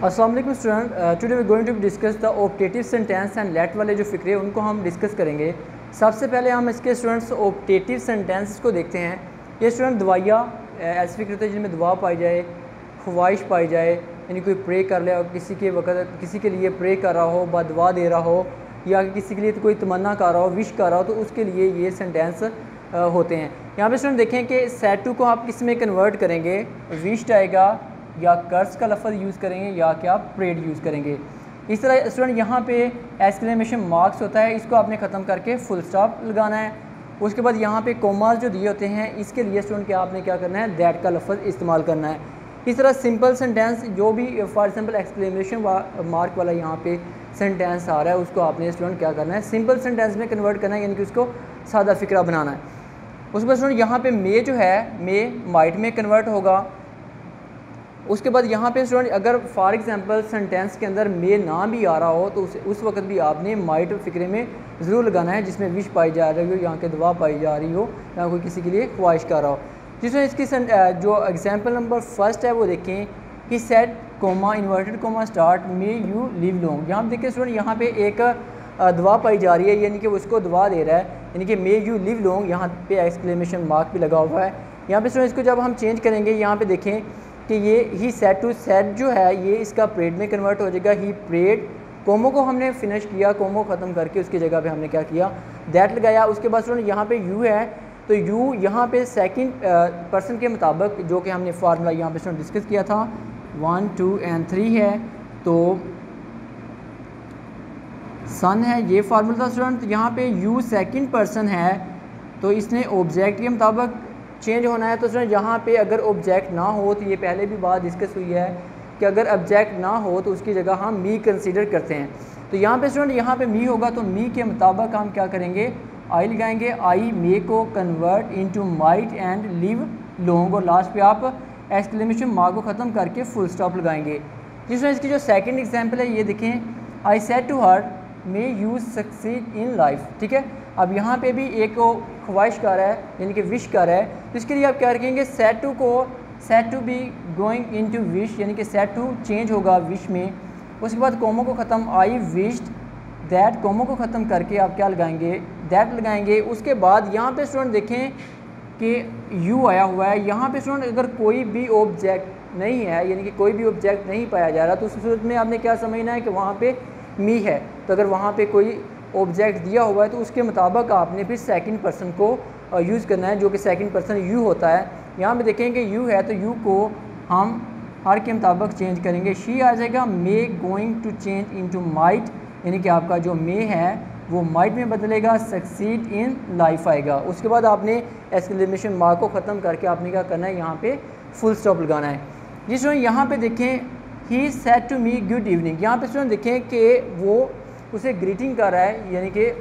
अस्सलाम वालेकुम student, today we going to discuss the optative sentence and let वाले जो फ़िक्रे उनको हम डिस्कस करेंगे। सबसे पहले हम इसके स्टूडेंट्स ऑप्टेटिव सेंटेंस को देखते हैं। ये स्टूडेंट दवाइयाँ ऐसे फ़िक्र होते हैं जिनमें दुआ पाई जाए, ख्वाहिश पाई जाए, यानी कोई प्रे कर ले और किसी के वक्त किसी के लिए प्रे कर रहा हो, बदुआ दे रहा हो, या किसी के लिए कोई तमन्ना कर रहा हो, विश कर रहा हो, तो उसके लिए ये सेंटेंस होते हैं। यहाँ पे स्टूडेंट देखें कि सेड टू को आप किस में कन्वर्ट करेंगे, विश्ड आएगा या कर्स का लफ्ज़ यूज़ करेंगे या क्या प्रेड यूज़ करेंगे। इस तरह स्टूडेंट यहाँ पे एक्सक्लेमेशन मार्क्स होता है, इसको आपने ख़त्म करके फुल स्टॉप लगाना है। उसके बाद यहाँ पे कोमास जो दिए होते हैं इसके लिए स्टूडेंट क्या आपने क्या करना है, दैट का लफ्ज़ इस्तेमाल करना है। इस तरह सिंपल सेंटेंस जो भी फॉर एग्जाम्पल एक्सक्लेमेशन मार्क वाला यहाँ पे सेंटेंस आ रहा है उसको आपने स्टूडेंट क्या करना है, सिंपल सेंटेंस में कन्वर्ट करना है, यानी कि उसको सादा फ़िक्रा बनाना है। उसके बाद स्टूडेंट यहाँ पे मे जो है मे माइट में कन्वर्ट होगा। उसके बाद यहाँ पे स्टूडेंट अगर फॉर एग्जांपल सेंटेंस के अंदर मे ना भी आ रहा हो तो उस वक्त भी आपने माइट फ़िक्रे में ज़रूर लगाना है, जिसमें विश पाई जा रही हो, यहाँ के दुआ पाई जा रही हो, या कोई किसी के लिए ख्वाहिश कर रहा हो। जिसमें इसकी जो एग्जांपल नंबर फर्स्ट है वो देखें कि said comma inverted comma start may you live long. यहाँ देखिए स्टूडेंट यहाँ पे एक दुआ पाई जा रही है, यानी कि उसको दुआ दे रहा है, यानी कि मे यू लिव लॉन्ग, यहाँ पे एक्सक्लेमेशन मार्क भी लगा हुआ है। यहाँ पे स्टूडेंट इसको जब हम चेंज करेंगे, यहाँ पे देखें कि ये ही सेट टू सेट जो है ये इसका प्रेड में कन्वर्ट हो जाएगा, ही प्रेड। कोमो को हमने फिनिश किया, कोमो ख़त्म करके उसकी जगह पे हमने क्या किया, दैट लगाया। उसके बाद स्टूडेंट यहाँ पे यू है तो यू यहाँ पे सेकंड पर्सन के मुताबिक जो कि हमने फार्मूला यहाँ पे स्टूडेंट डिस्कस किया था 1 2 और 3 है, तो सन है ये फार्मूला था स्टूडेंट। यहाँ पे यू सेकंड पर्सन है तो इसने ऑब्जेक्ट के मुताबिक चेंज होना है। तो स्टूडेंट यहाँ पे अगर ऑब्जेक्ट ना हो तो ये पहले भी बात डिस्कस हुई है कि अगर ऑब्जेक्ट ना हो तो उसकी जगह हम मी कंसीडर करते हैं। तो यहाँ पे स्टूडेंट यहाँ पे मी होगा तो मी के मुताबिक हम क्या करेंगे, आई लगाएंगे। आई मे को convert into might and live long, और लास्ट पे आप एक्सक्लेमेशन मार्क को ख़त्म करके फुल स्टॉप लगाएंगे। जिसमें इसकी जो सेकंड एग्जांपल है ये देखें, I said to her may you succeed in life. ठीक है, अब यहाँ पे भी एक ख्वाहिश कर रहा है, यानी कि विश कर रहा है, तो इसके लिए आप क्या रखेंगे, सेड टू को said to be going into wish, यानी कि सेड टू चेंज होगा विश में। उसके बाद कोमो को ख़त्म, आई विश्ड दैट, कोमो को ख़त्म करके आप क्या लगाएंगे, दैट लगाएंगे। उसके बाद यहाँ पे स्टूडेंट देखें कि यू आया हुआ है। यहाँ पे स्टूडेंट अगर कोई भी ऑब्जेक्ट नहीं है, यानी कि कोई भी ऑब्जेक्ट नहीं पाया जा रहा, तो उस सूरत में आपने क्या समझना है कि वहाँ पे मी है। तो अगर वहाँ पे कोई ऑब्जेक्ट दिया हुआ है तो उसके मुताबिक आपने फिर सेकंड पर्सन को यूज़ करना है, जो कि सेकंड पर्सन यू होता है। यहाँ पे देखें कि यू है तो यू को हम हर के मुताबिक चेंज करेंगे, शी आ जाएगा। May going to change into might, यानी कि आपका जो मे है वो माइट में बदलेगा, सक्सीड इन लाइफ आएगा। उसके बाद आपने एक्सक्लेमेशन मार्क को ख़त्म करके आपने क्या करना है, यहाँ पे फुल स्टॉप लगाना है। जिस यहाँ पे देखें he said to me good evening, यहाँ पे स्टूडेंट देखें कि वो उसे ग्रीटिंग कर रहा है, यानी कि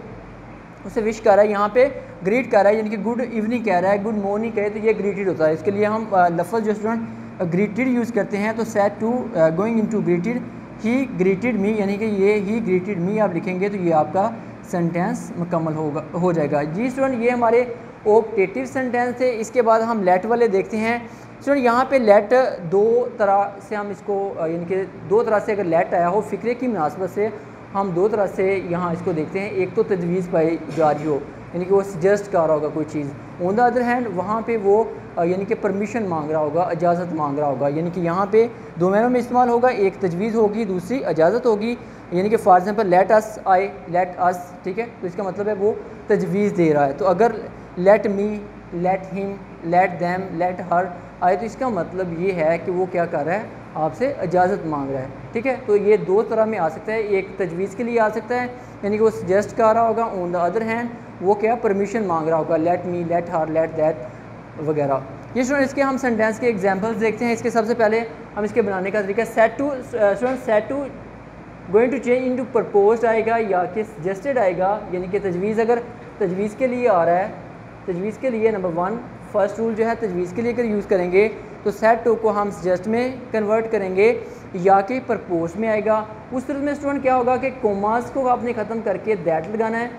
उसे विश कर रहा है, यहाँ पे ग्रीट कर रहा है, यानी कि गुड इवनिंग कह रहा है, गुड मॉर्निंग कहे तो ये ग्रीटेड होता है। इसके लिए हम लफ्ज़ जो स्टूडेंट ग्रीटेड यूज़ करते हैं, तो said to going into greeted, he greeted me, यानी कि ये ही ग्रीटेड मी आप लिखेंगे तो ये आपका सेंटेंस मुकम्मल हो जाएगा। जी स्टूडेंट ये हमारे ऑप्टेटिव सेंटेंस थे। इसके बाद हम लेट वाले देखते हैं। स्टूडेंट यहाँ पे लेट दो तरह से हम इसको यानी कि दो तरह से अगर लेट आया हो फ़िक्रे की मुनासबत से हम दो तरह से यहाँ इसको देखते हैं। एक तो तजवीज़ पाई जा रही हो, यानी कि वो सजेस्ट कर रहा होगा कोई चीज़, ऑन द अदर हैंड वहाँ पे वो यानी कि परमिशन मांग रहा होगा, इजाज़त मांग रहा होगा, यानी कि यहाँ पे दो मैनों में इस्तेमाल होगा, एक तजवीज़ होगी दूसरी इजाज़त होगी। यानी कि फॉर एग्जांपल लेट अस आए, लेट अस, ठीक है, तो इसका मतलब है वो तजवीज़ दे रहा है। तो अगर let me, let him, let them, let her आए तो इसका मतलब ये है कि वो क्या कर रहा है, आपसे इजाज़त मांग रहा है। ठीक है, तो ये दो तरह में आ सकता है, एक तजवीज़ के लिए आ सकता है, यानी कि वो सजेस्ट कर रहा होगा, ऑन द अदर हैंड वो क्या परमिशन मांग रहा होगा, let me, let her, let that वगैरह। ये स्टूडेंट इसके हम सेंटेंस के एग्जांपल्स देखते हैं। इसके सबसे पहले हम इसके बनाने का तरीका, said to student said to going to change into proposed आएगा या कि सजेस्टेड आएगा, यानी कि तजवीज़ अगर तजवीज़ के लिए आ रहा है, तजवीज़ के लिए नंबर 1 फर्स्ट रूल जो है तजवीज़ के लिए अगर यूज़ करेंगे तो सेड टू को हम सजेस्ट में कन्वर्ट करेंगे या कि प्रपोज में आएगा। उस तरह में स्टूडेंट क्या होगा कि कोमास को आपने ख़त्म करके दैट लगाना है,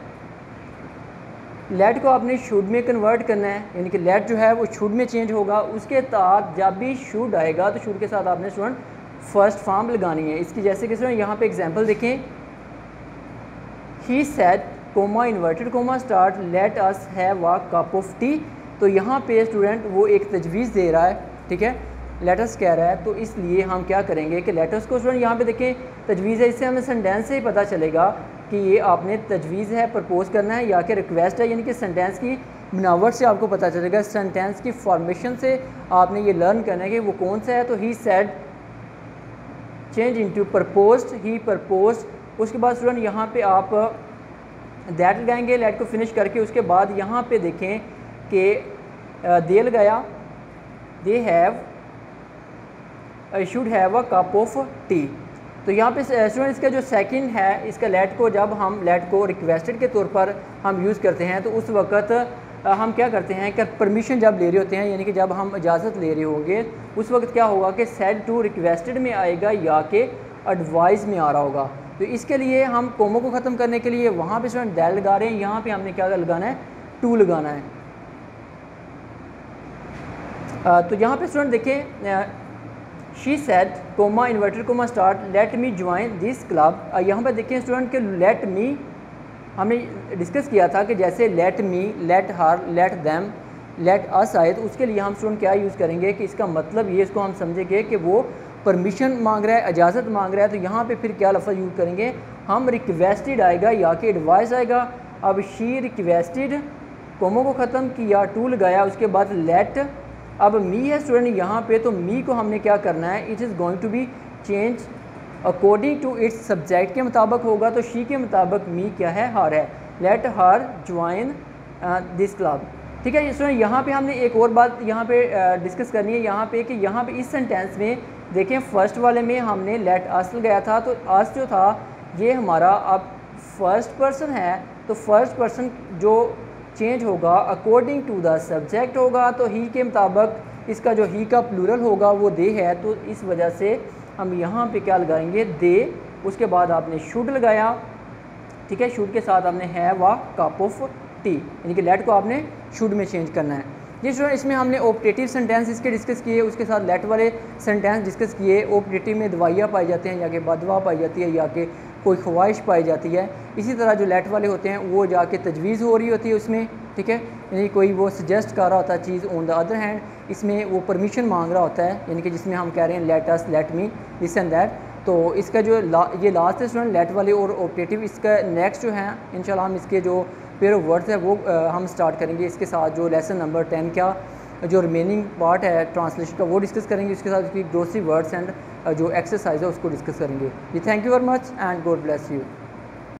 लेट को आपने शुड में कन्वर्ट करना है, यानी कि लेट जो है वो शुड में चेंज होगा। उसके साथ जब भी शुड आएगा तो शुड के साथ आपने स्टूडेंट फर्स्ट फॉर्म लगानी है इसकी। जैसे कि स्टूडेंट यहाँ पे एग्जांपल देखें, he said comma inverted comma start let us have a cup of tea. तो यहाँ पे स्टूडेंट वो एक तजवीज़ दे रहा है, ठीक है, लेटस कह रहा है, तो इसलिए हम क्या करेंगे कि लेटस को स्टूडेंट यहाँ पे देखें तजवीज़ है, इससे हमें सेंटेंस से ही पता चलेगा कि ये आपने तजवीज़ है, प्रपोज करना है या कि रिक्वेस्ट है, यानी कि सेंटेंस की बनावट से आपको पता चलेगा, सेंटेंस की फॉर्मेशन से आपने ये लर्न करना है कि वो कौन सा है। तो he said change into proposed, he proposed. उसके बाद स्टूडेंट यहाँ पे आप दैट लगाएंगे, लेट को फिनिश करके उसके बाद यहाँ पे देखें कि दे लगाया, they have should have a cup of tea. तो यहाँ पे स्टूडेंट इसका जो सेकंड है, इसका लेट को जब हम लेट को रिक्वेस्टेड के तौर पर हम यूज़ करते हैं तो उस वक्त हम क्या करते हैं कि परमिशन जब ले रहे होते हैं, यानी कि जब हम इजाज़त ले रहे होंगे उस वक्त क्या होगा कि सेड टू रिक्वेस्टेड में आएगा या कि एडवाइस में आ रहा होगा। तो इसके लिए हम कोमो को ख़त्म करने के लिए वहाँ पे स्टूडेंट दैट लगा रहे हैं, यहाँ पे हमने क्या लगाना है, टू लगाना है। तो यहाँ पे स्टूडेंट देखिए, she said comma inverted comma start let me join this club. यहाँ पे देखिए स्टूडेंट के लेट मी हमने डिस्कस किया था कि जैसे let me, let her, let them, let us आए, तो उसके लिए हम स्टूडेंट क्या यूज़ करेंगे कि इसका मतलब ये, इसको हम समझेंगे कि वो परमिशन मांग रहा है, इजाज़त मांग रहा है। तो यहाँ पे फिर क्या लफ्ज़ यूज़ करेंगे हम, रिक्वेस्टेड आएगा या कि एडवाइस आएगा। अब शी रिक्वेस्टेड, कोमो को ख़त्म किया, टू लगाया, उसके बाद लेट। अब मी है स्टूडेंट यहाँ पे, तो मी को हमने क्या करना है, it is going to be change according to its subject के मुताबिक होगा। तो शी के मुताबिक मी क्या है, हर है, let her join this club. ठीक है स्टूडेंट, यहाँ पे हमने एक और बात यहाँ पे डिस्कस करनी है यहाँ पे कि यहाँ पे इस सेंटेंस में देखें फर्स्ट वाले में हमने लेट अस लगाया था, तो अस जो था ये हमारा अब फर्स्ट पर्सन है, तो फर्स्ट पर्सन जो चेंज होगा अकॉर्डिंग टू द सब्जेक्ट होगा। तो ही के मुताबिक इसका जो ही का प्लूरल होगा वो दे है, तो इस वजह से हम यहाँ पे क्या लगाएंगे, दे। उसके बाद आपने शुड लगाया, ठीक है, शुड के साथ आपने have a cup of tea, यानी कि लेट को आपने शुड में चेंज करना है। जी स्टूडेंट, इसमें हमने ऑप्टेटिव सेंटेंस इसके डिस्कस किए, उसके साथ लेट वाले सेंटेंस डिस्कस किए। ऑप्टेटिव में दवाइयाँ पाई जाती हैं या कि बदवा पाई जाती है या कि कोई ख्वाहिश पाई जाती है। इसी तरह जो लेट वाले होते हैं वो जाके तजवीज़ हो रही होती है उसमें, ठीक है, यानी कोई वो सजेस्ट कर रहा होता है चीज़। ऑन द अदर हैंड इसमें वो परमिशन मांग रहा होता है, यानी कि जिसमें हम कह रहे हैं let us, let me, this and that. तो इसका जो ये लास्ट है स्टूडेंट लेट वाले और ऑप्टेटिव। इसका नेक्स्ट जो है इंशाल्लाह हम इसके जो पेयर ऑफ वर्ड्स है वो हम स्टार्ट करेंगे। इसके साथ जो लेसन नंबर 10 का जो रिमेनिंग पार्ट है ट्रांसलेशन का वो डिस्कस करेंगे। उसके साथ उसकी ग्लोसरी वर्ड्स एंड जो एक्सरसाइज है उसको डिस्कस करेंगे। जी thank you very much and God bless you.